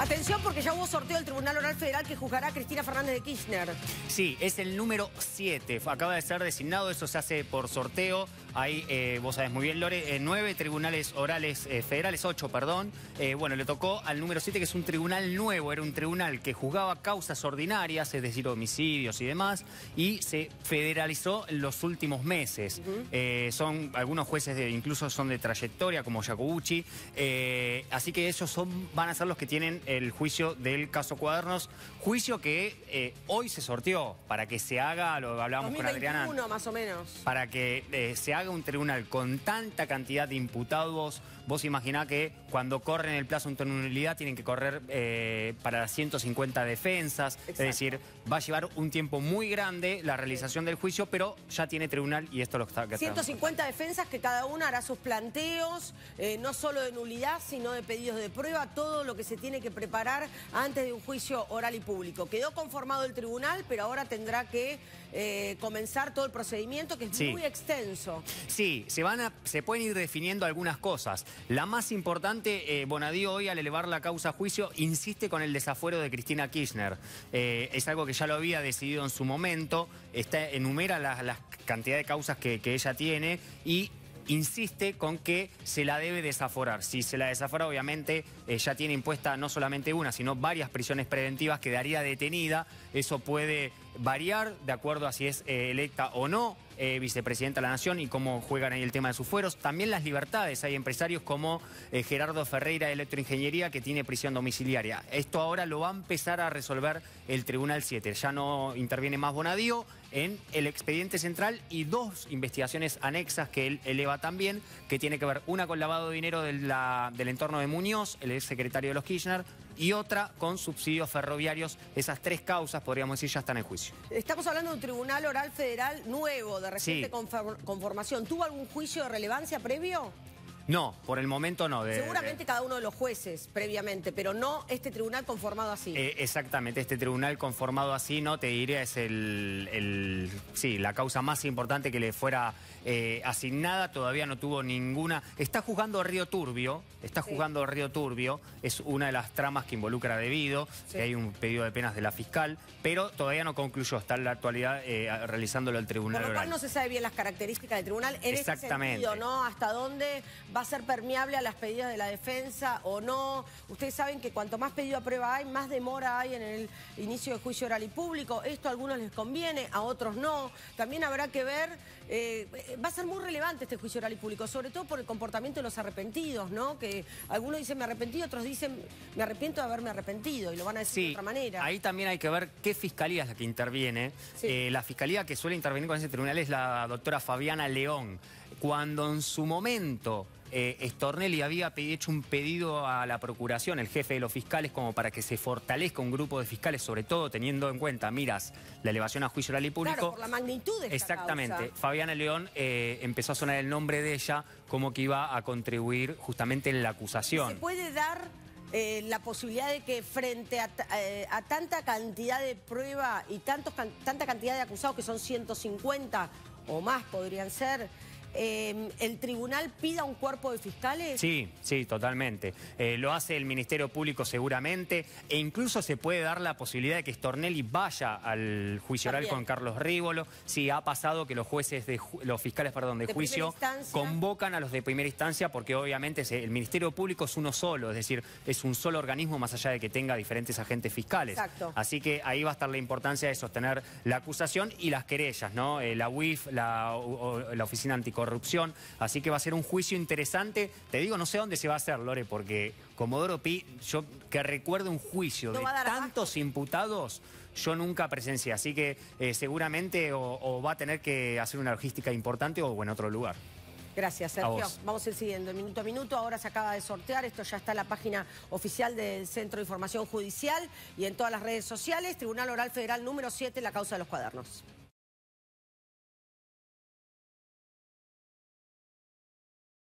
Atención porque ya hubo sorteo del Tribunal Oral Federal que juzgará a Cristina Fernández de Kirchner. Sí, es el número 7. Acaba de ser designado, eso se hace por sorteo. Hay, vos sabés muy bien, Lore, 9 tribunales orales federales, 8, perdón. Bueno, le tocó al número 7, que es un tribunal nuevo. Era un tribunal que juzgaba causas ordinarias, es decir, homicidios y demás, y se federalizó en los últimos meses. Son algunos jueces, incluso son de trayectoria, como Jacobucci. Así que ellos van a ser los que tienen el juicio del caso Cuadernos. Juicio que hoy se sorteó para que se haga, lo hablábamos 2021, con Adriana. más o menos. Para que se haga un tribunal con tanta cantidad de imputados. Vos imaginá que cuando corren el plazo de interinidad tienen que correr para las 150 defensas. Exacto. Es decir, va a llevar un tiempo muy grande la realización del juicio, pero ya tiene tribunal y esto lo está... 150 defensas que cada una hará sus planteos, no solo de nulidad, sino de pedidos de prueba, todo lo que se tiene que preparar antes de un juicio oral y público. Quedó conformado el tribunal, pero ahora tendrá que comenzar todo el procedimiento, que es muy extenso. Sí, se pueden ir definiendo algunas cosas. La más importante, Bonadío hoy al elevar la causa a juicio insiste con el desafuero de Cristina Kirchner. Es algo que ya lo había decidido en su momento, enumera las cantidad de causas que ella tiene y insiste con que se la debe desaforar. Si se la desafora, obviamente, ya tiene impuesta no solamente una, sino varias prisiones preventivas, quedaría detenida. Eso puede variar de acuerdo a si es electa o no vicepresidenta de la Nación y cómo juegan ahí el tema de sus fueros. También las libertades. Hay empresarios como Gerardo Ferreira de Electroingeniería que tiene prisión domiciliaria. Esto ahora lo va a empezar a resolver el Tribunal 7. Ya no interviene más Bonadío en el expediente central y 2 investigaciones anexas que él eleva también, que tiene que ver una con lavado de dinero del entorno de Muñoz, el exsecretario de los Kirchner, y otra con subsidios ferroviarios. Esas 3 causas, podríamos decir, ya están en juicio. Estamos hablando de un Tribunal Oral Federal nuevo, de reciente conformación. ¿Tuvo algún juicio de relevancia previo? No, por el momento no. Seguramente cada uno de los jueces previamente, pero no este tribunal conformado así. Exactamente, este tribunal conformado así, no te diré, es la causa más importante que le fuera asignada. Todavía no tuvo ninguna. Está juzgando Río Turbio, es una de las tramas que involucra a Debido, que hay un pedido de penas de la fiscal, pero todavía no concluyó, está en la actualidad realizándolo el tribunal oral. Por lo cual no se sabe bien las características del tribunal en este sentido, ¿no? Hasta dónde va a ser permeable a las pedidas de la defensa o no. Ustedes saben que cuanto más pedido a prueba hay, más demora hay en el inicio del juicio oral y público. Esto a algunos les conviene, a otros no. También habrá que ver, va a ser muy relevante este juicio oral y público, sobre todo por el comportamiento de los arrepentidos, ¿no? Que algunos dicen me arrepentí, otros dicen me arrepiento de haberme arrepentido y lo van a decir de otra manera. Ahí también hay que ver qué fiscalía es la que interviene. La fiscalía que suele intervenir con ese tribunal es la doctora Fabiana León. Cuando en su momento Stornelli había hecho un pedido a la Procuración, el jefe de los fiscales, como para que se fortalezca un grupo de fiscales, sobre todo teniendo en cuenta, la elevación a juicio oral y público. Claro, por la magnitud de esta exactamente. Causa. Fabiana León empezó a sonar el nombre de ella como que iba a contribuir justamente en la acusación. ¿Se puede dar la posibilidad de que frente a tanta cantidad de prueba y tanta cantidad de acusados, que son 150 o más podrían ser, el tribunal pida un cuerpo de fiscales? Sí, totalmente. Lo hace el Ministerio Público seguramente, e incluso se puede dar la posibilidad de que Stornelli vaya al juicio oral con Carlos Rívolo. Sí, ha pasado que los fiscales de juicio convocan a los de primera instancia, porque obviamente el Ministerio Público es uno solo, es decir, es un solo organismo más allá de que tenga diferentes agentes fiscales. Exacto. Así que ahí va a estar la importancia de sostener la acusación y las querellas, ¿no? La UIF, la Oficina Anticorrupción. Así que va a ser un juicio interesante. Te digo, no sé dónde se va a hacer, Lore, porque Comodoro Pi, yo que recuerdo un juicio de tantos imputados, yo nunca presencié. Así que seguramente o va a tener que hacer una logística importante o en otro lugar. Gracias, Sergio. Vamos a ir siguiendo minuto a minuto. Ahora se acaba de sortear. Esto ya está en la página oficial del Centro de Información Judicial y en todas las redes sociales. Tribunal Oral Federal número 7, la causa de los Cuadernos.